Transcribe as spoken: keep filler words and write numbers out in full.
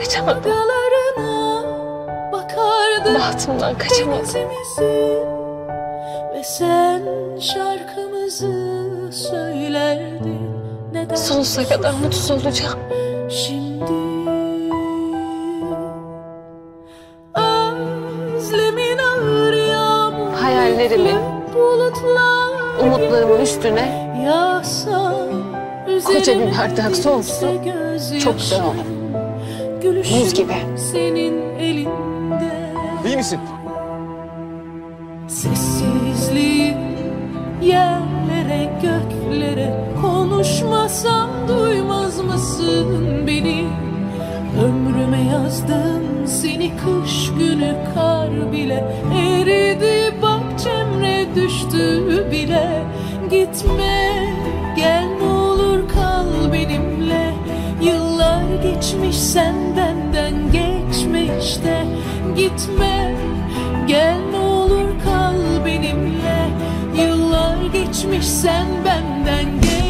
Kaçamadım. Bahtımdan kaçamadım. Ve sen şarkımızı söylerdin. Neden Sonsuza kadar mutsuz olacağım. Şimdi özlemin ağır yağmur, Hayallerimin, umutlarımın üstüne koca bir bardak soğuk su çok güzel olur. Buz gibi. Senin elinde. İyi misin? Sessizliğin yerlere göklere, konuşmasam duymaz mısın beni? Ömrüme yazdım seni kış günü, kar bile eridi, bak cemre düştü bile. Gitme gel ne olur kal benimle, yıllar geçmiş sen benden geçme işte. Gitme gel ne olur kal benimle, yıllar geçmiş sen benden geçme.